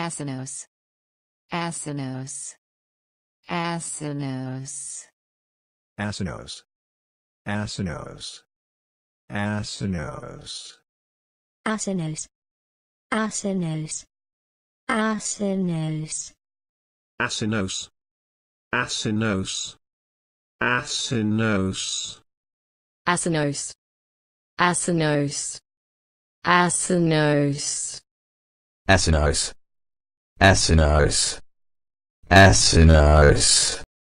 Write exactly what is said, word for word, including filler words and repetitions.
Acinos. Acinos. Acinos. Acinos. Acinos. Acinos. Acinos. Acinos. Acinos. Acinos. Acinos. Acinos. Acinos. Acinos. Acinos. Acinos. Acinos. Acinos.